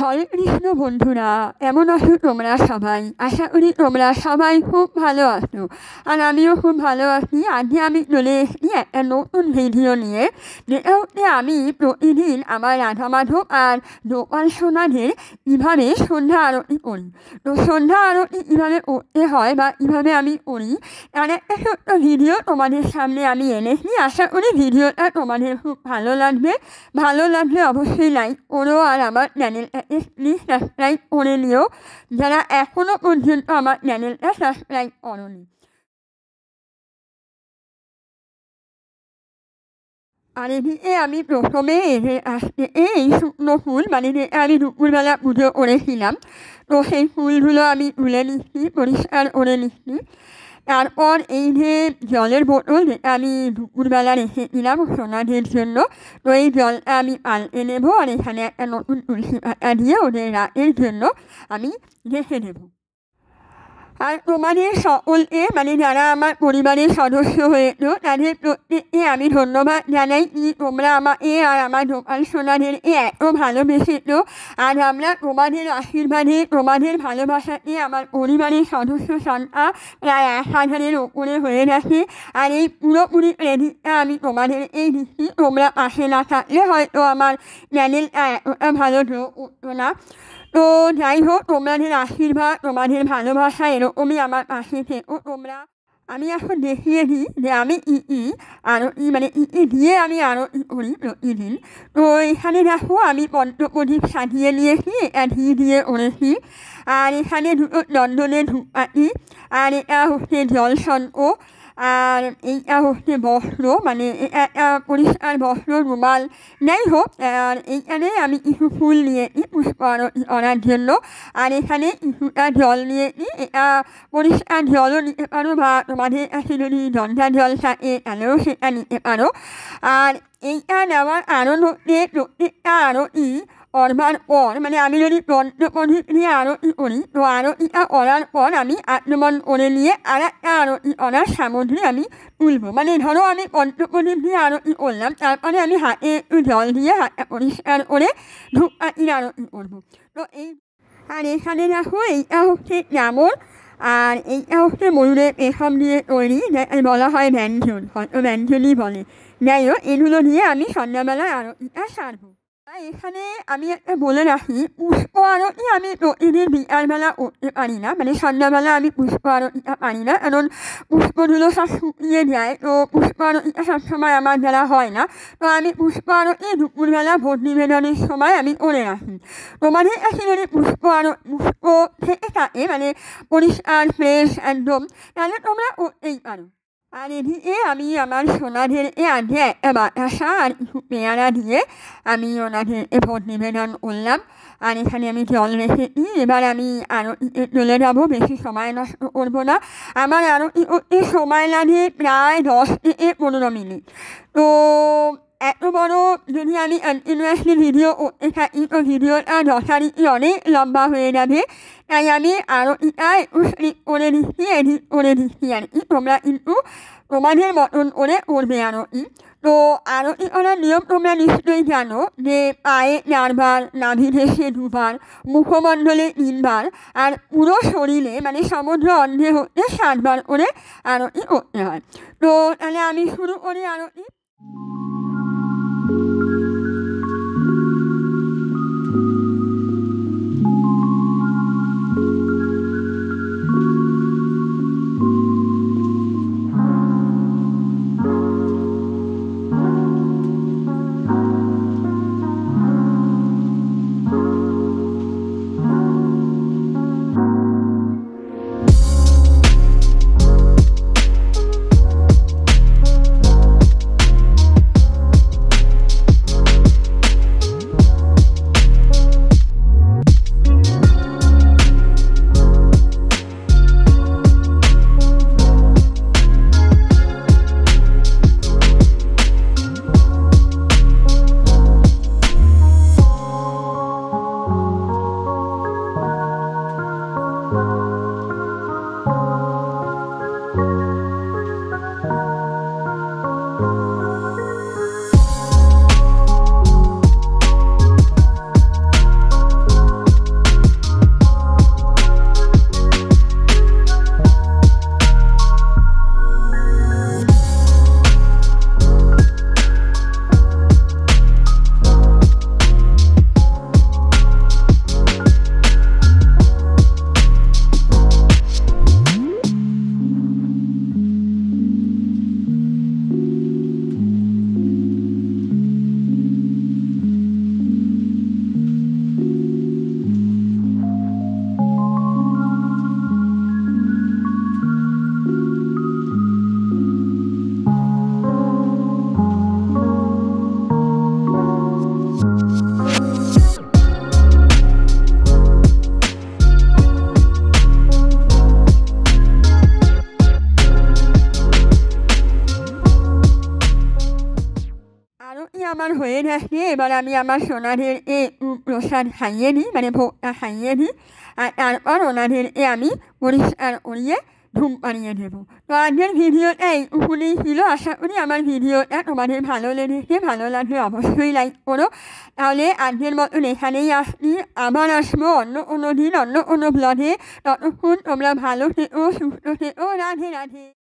হরে কৃষ্ণ বন্ধুরা, কেমন আছো তোমরা সবাই? আশা করি তোমরা সবাই খুব ভালো আছো। আর আমিও খুব ভালো আছি। আজকে আমি চলে এসেছি একটা নতুন ভিডিও নিয়ে, যেটা হচ্ছে আমি প্রতিদিন আমার রাধা মাধব আর গোপাল সোনাদের কীভাবে সন্ধ্যা আরতি করি। তো সন্ধ্যা আরতি কীভাবে করতে হয় বা কীভাবে আমি করি তার একটা ছোট্ট ভিডিও তোমাদের সামনে আমি এনেছি। আশা করি ভিডিওটা তোমাদের খুব ভালো লাগবে। ভালো লাগলে অবশ্যই লাইক করো আর আমার চ্যানেলটাকে প্লিজ সাবস্ক্রাইব করে নিও, যারা এখনও পর্যন্ত আমার চ্যানেলটা সাবস্ক্রাইব করোনি। আর এদিকে আমি প্রথমে আসতে এই শুকনো ফুল মানে যেটা আমি দুপুরবেলা পুজো করেছিলাম, তো সেই ফুলগুলো আমি তুলে নিচ্ছি, পরিষ্কার করে নিচ্ছি। তারপর এই যে জলের বোতল যেটা আমি দুপুরবেলা রেখেছিলাম সোনাদের জন্য, তো এই জলটা আমি পাল্টে নেবো আর এখানে একটা নতুন তুলসী পাতা দিয়ে ওদের রাতের জন্য আমি রেখে দেবো। আর তোমাদের সকলকে মানে যারা আমার পরিবারের সদস্য হয়েছো তাদের প্রত্যেককে আমি ধন্যবাদ জানাই কি তোমরা আমাকে আর আমার গোপাল সোনাদেরকে এত ভালোবেসেছো। আর আমরা তোমাদের আশীর্বাদে তোমাদের ভালোবাসাতে আমার পরিবারের সদস্য সংখ্যা প্রায় 1000-এর ওপরে হয়ে গেছে। আর এই পুরোপুরি ক্রেডিটটা আমি তোমাদেরকেই দিচ্ছি। তোমরা পাশে না থাকলে হয়তো আমার চ্যানেলটা এতটা ভালো গ্রো করতো না। তো যাই হোক, তোমাদের আশীর্বাদ তোমাদের ভালোবাসা এরকমই আমার পাশে থেকো তোমরা। আমি এখন দেখিয়ে দিই যে আমি আরতি মানে দিয়ে আমি আরতি করি প্রতিদিন। তো এখানে দেখো আমি পঞ্চপ্রদীপ সাজিয়ে নিয়েছি, এটা ঘি দিয়ে করেছি। আর এখানে দুটো চন্দনের ধূপকাঠি, আর এটা হচ্ছে জলশঙ্খ, আর এইটা হচ্ছে বস্ত্র মানে একটা পরিষ্কার বস্ত্র রুমাল, যাই হোক। আর এইখানে আমি কিছু ফুল নিয়েছি পুষ্প আরতি করার জন্য। আর এখানে কিছুটা জল নিয়েছি, এটা পরিষ্কার জলও নিতে পারো বা তোমাদের কাছে যদি গঙ্গা জল থাকে তাহলেও সেটা নিতে পারো। আর এইটা নেওয়ার কারণ হচ্ছে প্রত্যেকটা আরতি করবার পর মানে আমি যদি পঞ্চপ্রদীপ নিয়ে আরতি করি, তো আরতিটা করার পর আমি আত্মমন করে নিয়ে আর একটা আরতি করার সামগ্রী আমি তুলবো। মানে ধরো আমি পঞ্চপ্রদীপ দিয়ে আরতি করলাম, তারপরে আমি হাতে একটু জল দিয়ে হাতটা পরিষ্কার করে ধূপকাঠির আরতি করবো। তো এই আর এখানে দেখো এইটা হচ্ছে চামর, আর এইটা হচ্ছে ময়ূরের পেখম দিয়ে তৈরি, যাকে বলা হয় ব্যঞ্জন, হয়তো ব্যঞ্জনই বলে। যাই হোক, এগুলো দিয়ে আমি সন্ধ্যাবেলায় আরতিটা সারবো। এখানে আমি একটা বলে রাখি, পুষ্প আরতি আমি প্রতিদিন বিকালবেলা করতে পারি না, মানে সন্ধ্যাবেলা আমি পুষ্প আরতিটা পারি না, কারণ পুষ্পগুলো সব শুকিয়ে যায়। তো পুষ্প আরতিটা সবসময় আমার দ্বারা হয় না। তো আমি পুষ্প আরতি দুপুরবেলা ভোট নিবেদনের সময় আমি করে রাখি। তোমাদের কাছে যদি পুষ্প থেকে থাকে মানে পরিষ্কার ফ্রেশ একদম, তাহলে তোমরা করতেই পারো। আর এদিকে আমি আমার সোনাদেরকে আজকে একটা বাতাসা আর কিছু পেয়ারা দিয়ে আমি ওনাদেরকে ভোট নিবেদন করলাম। আর এখানে আমি জল রেখেছি। এবার আমি আরতিতে চলে যাবো, বেশি সময় নষ্ট করবো না। আমার আরতি করতে সময় লাগে প্রায় 10 থেকে 15 মিনিট। তো এত বড় যদি আমি কন্টিনিউয়াসলি ভিডিও করতে থাকি তো ভিডিওটা যথারীতি অনেক লম্বা হয়ে যাবে। তাই আমি আরতিটা একটু স্লিপ করে দিচ্ছি, এডিট করে দিচ্ছি আর কি। তোমরা কিন্তু তোমাদের মতন করে করবে আরতি। তো আরতি করার নিয়ম তোমরা নিশ্চয়ই জানো যে পায়ে 4 বার, নাভি ঘেঁষে 2 বার, মুখমণ্ডলে 3 বার, আর পুরো শরীরে মানে সমুদ্র অন্ধে হতে 7 বার করে আরতি করতে হয়। তো তাহলে আমি শুরু করি আরতি। আসলে এবার আমি আমার সোনাদের প্রসাদ খাইয়ে দিই মানে ভোগটা খাইয়ে দিই আর তারপর ওনাদেরকে আমি পরিষ্কার করিয়ে ঘুম পাড়িয়ে দেবো। তো আজকের ভিডিওটা এইটুকুনি ছিল। আশা করি আমার ভিডিওটা তোমাদের ভালো লেগেছে। ভালো লাগলে অবশ্যই লাইক করো। তাহলে আজকের মতন এখানেই আসছি। আবার আসবো অন্য কোনো দিন অন্য কোনো ব্লগে। ততক্ষণ তোমরা ভালো থেকো, সুস্থ থেকো। রাধে রাধে।